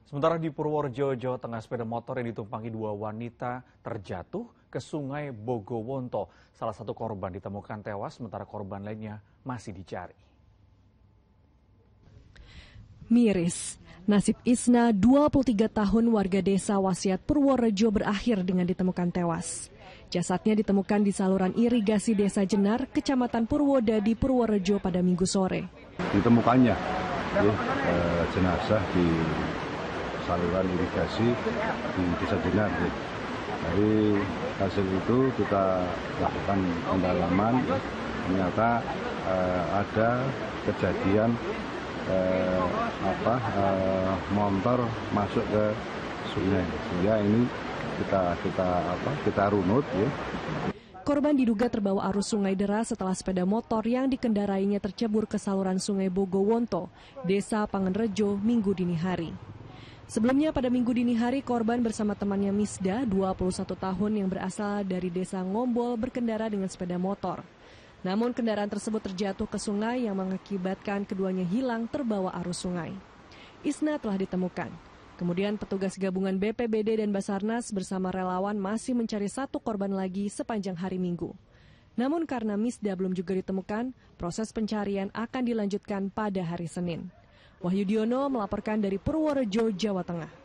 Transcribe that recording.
Sementara di Purworejo, Jawa Tengah, sepeda motor yang ditumpangi dua wanita terjatuh ke Sungai Bogowonto. Salah satu korban ditemukan tewas, sementara korban lainnya masih dicari. Miris, nasib Isna, 23 tahun warga desa Wasiat Purworejo berakhir dengan ditemukan tewas. Jasadnya ditemukan di saluran irigasi Desa Jenar, Kecamatan Purwodadi, Purworejo pada Minggu sore. Ditemukannya jenazah di saluran irigasi di Desa Jenar. Dari hasil itu kita lakukan pendalaman, ternyata ada kejadian motor masuk ke sungai, sehingga ini kita runut ya. Korban diduga terbawa arus sungai deras setelah sepeda motor yang dikendarainya tercebur ke saluran Sungai Bogowonto, Desa Pangenrejo, Minggu dini hari. Sebelumnya pada Minggu dini hari, korban bersama temannya Misda, 21 tahun yang berasal dari Desa Ngombol berkendara dengan sepeda motor. Namun kendaraan tersebut terjatuh ke sungai yang mengakibatkan keduanya hilang terbawa arus sungai. Isna telah ditemukan. Kemudian petugas gabungan BPBD dan Basarnas bersama relawan masih mencari satu korban lagi sepanjang hari Minggu. Namun karena Misda belum juga ditemukan, proses pencarian akan dilanjutkan pada hari Senin. Wahyu Diono melaporkan dari Purworejo, Jawa Tengah.